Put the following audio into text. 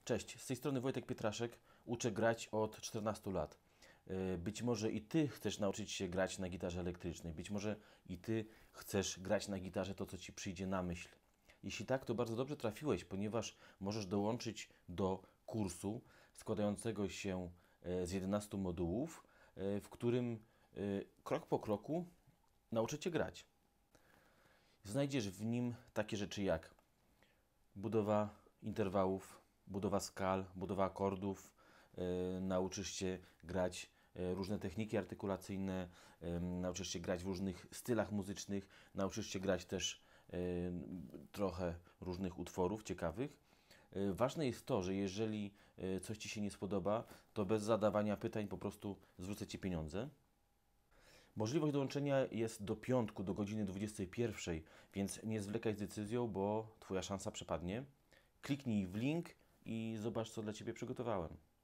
Cześć, z tej strony Wojtek Pietraszek, uczę grać od 14 lat. Być może i Ty chcesz nauczyć się grać na gitarze elektrycznej, być może i Ty chcesz grać na gitarze to, co Ci przyjdzie na myśl. Jeśli tak, to bardzo dobrze trafiłeś, ponieważ możesz dołączyć do kursu składającego się z 11 modułów, w którym krok po kroku nauczę Cię grać. Znajdziesz w nim takie rzeczy jak budowa interwałów, budowa skal, budowa akordów, nauczysz się grać różne techniki artykulacyjne, nauczysz się grać w różnych stylach muzycznych, nauczysz się grać też trochę różnych utworów ciekawych. Ważne jest to, że jeżeli coś Ci się nie spodoba, to bez zadawania pytań po prostu zwrócę Ci pieniądze. Możliwość dołączenia jest do piątku, do godziny 21, więc nie zwlekaj z decyzją, bo Twoja szansa przepadnie. Kliknij w link i zobacz, co dla Ciebie przygotowałem.